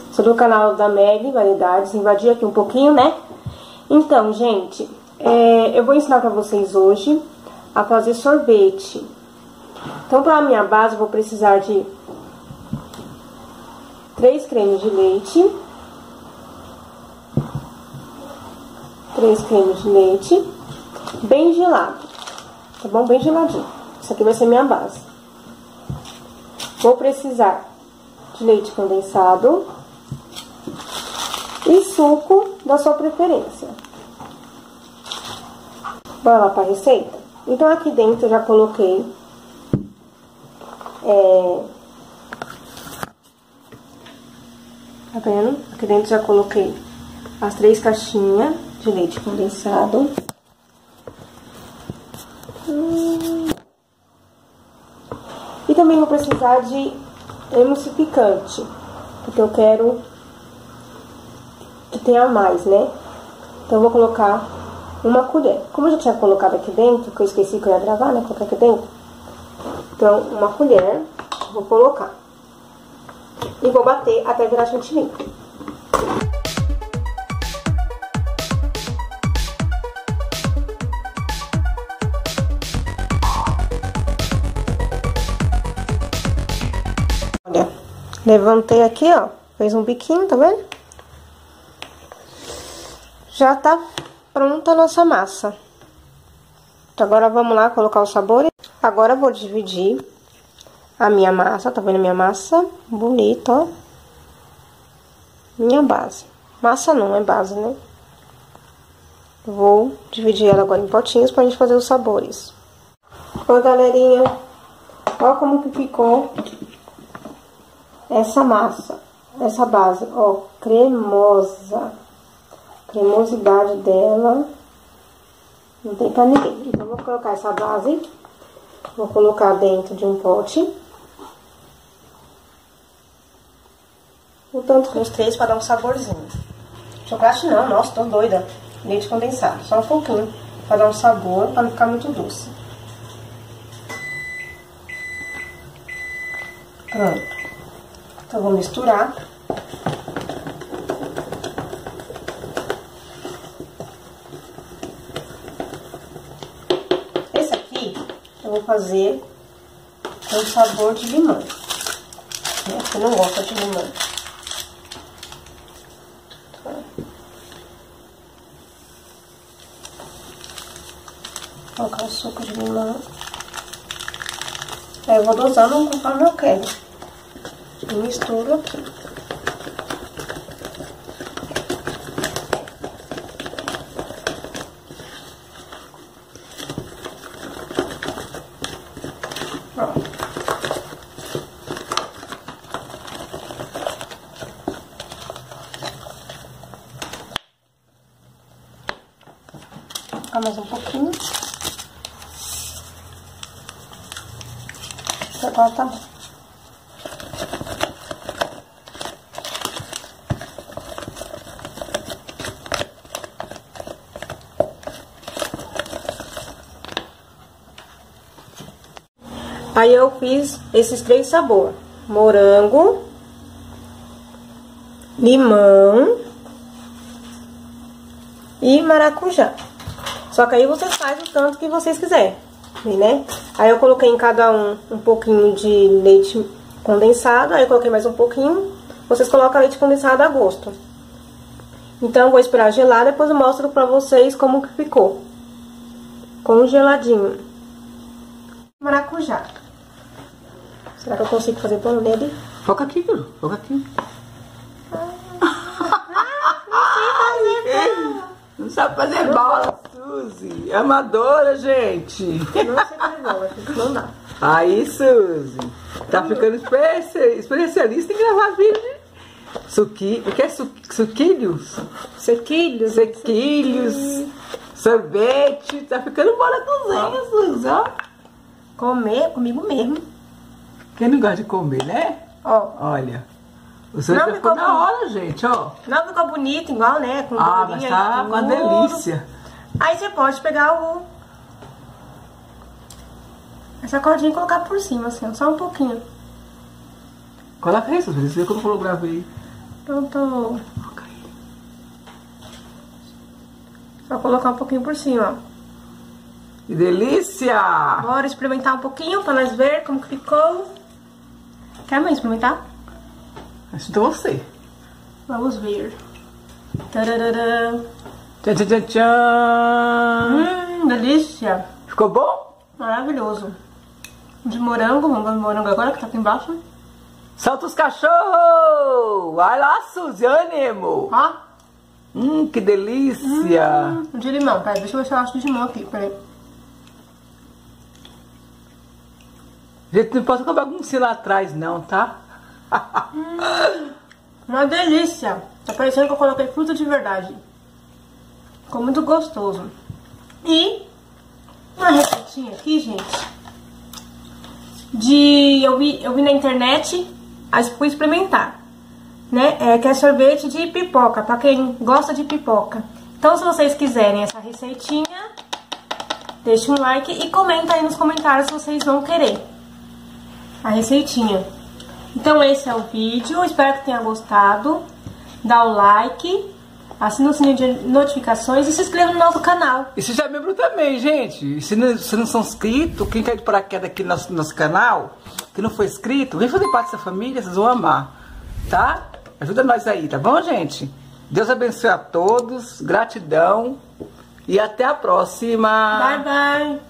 Sou do canal da Meg Variedades, invadi aqui um pouquinho, né? Então, gente, eu vou ensinar pra vocês hoje a fazer sorvete. Então, pra minha base, eu vou precisar de 3 cremes de leite. 3 cremes de leite, bem gelado, tá bom? Bem geladinho. Isso aqui vai ser minha base. Vou precisar de leite condensado e suco da sua preferência. Bora lá para a receita? Então, aqui dentro eu já coloquei tá vendo? Aqui dentro já coloquei as 3 caixinhas de leite condensado. E também vou precisar de emulsificante, porque eu quero que tenha mais, né? Então eu vou colocar uma colher. Como eu já tinha colocado aqui dentro, que eu esqueci que eu ia gravar, né? Colocar aqui dentro. Então, uma colher, vou colocar. E vou bater até virar chantilly. Olha, levantei aqui, ó, fez um biquinho, tá vendo? Já tá pronta a nossa massa. Então, agora vamos lá colocar os sabores. Agora eu vou dividir a minha massa, tá vendo a minha massa? Bonita, ó. Minha base. Massa não, é base, né? Vou dividir ela agora em potinhos pra gente fazer os sabores. Ó, galerinha, ó como que ficou essa massa, essa base, ó, cremosa. Cremosidade dela não tem pra ninguém. Então, vou colocar essa base, vou colocar dentro de um pote. O tanto com os 3 para dar um saborzinho. Chocolate não, nossa, tô doida. Leite condensado, só um pouquinho para dar um sabor, para não ficar muito doce. Pronto. Então, vou misturar. Esse aqui eu vou fazer com sabor de limão. Eu não gosto de limão. Vou colocar o suco de limão. Aí eu vou dosando conforme eu quero. E misturo aqui. Pronto. Vou colocar mais um pouquinho. Agora tá bom. Aí eu fiz esses 3 sabores: morango, limão e maracujá. Só que aí vocês fazem o tanto que vocês quiserem, né? Aí eu coloquei em cada um pouquinho de leite condensado, aí eu coloquei mais um pouquinho. Vocês colocam leite condensado a gosto. Então eu vou esperar gelar, depois eu mostro pra vocês como que ficou. Congeladinho. Maracujá. Será que eu consigo fazer pano nele? Foca aqui, filho. Foca aqui. Não sabe fazer bola, Suzy. Amadora, gente. Não sei fazer bola, acho que não dá. Aí, Suzy. Tá ficando especialista em gravar vídeo. O que é suquilhos? Sequilhos. Sequilhos. Sorvete. Tá ficando bola cozinha, Suzy, ó. Comer comigo mesmo. Quem não gosta de comer, né? Ó. Olha. O sorvete ficou na hora, gente, ó. Não ficou bonito igual, né? Com mas tá uma delícia. Aí você pode pegar essa cordinha e colocar por cima, assim, ó, só um pouquinho. Coloca isso, você viu quando eu gravei. Pronto. Só colocar um pouquinho por cima, ó. Que delícia! Bora experimentar um pouquinho pra nós ver como que ficou. Quer mãe experimentar? Acho que você. Vamos ver. Tararara. Tchan, tchan, tchan, tchan. Delícia. Ficou bom? Maravilhoso. De morango, vamos ver o morango agora que tá aqui embaixo. Solta os cachorros! Vai lá, Suzy, ânimo! Ó. Que delícia! De limão, pera, deixa eu ver se eu acho de limão aqui, peraí. Gente, não pode colocar baguncinha lá atrás não, tá? Uma delícia. Tá parecendo que eu coloquei fruta de verdade. Ficou muito gostoso. E uma receitinha aqui, gente. Eu vi na internet, aí fui experimentar. Né? Que é sorvete de pipoca, pra quem gosta de pipoca. Então, se vocês quiserem essa receitinha, deixa um like e comenta aí nos comentários se vocês vão querer a receitinha. Então esse é o vídeo, espero que tenha gostado. Dá o like, assina o sininho de notificações e se inscreva no nosso canal. E se já é membro também, gente. E se não são inscritos, quem caiu de paraquedas aqui no nosso canal, que não foi inscrito, vem fazer parte dessa família, vocês vão amar, tá? Ajuda nós aí, tá bom, gente? Deus abençoe a todos, gratidão e até a próxima. Bye, bye.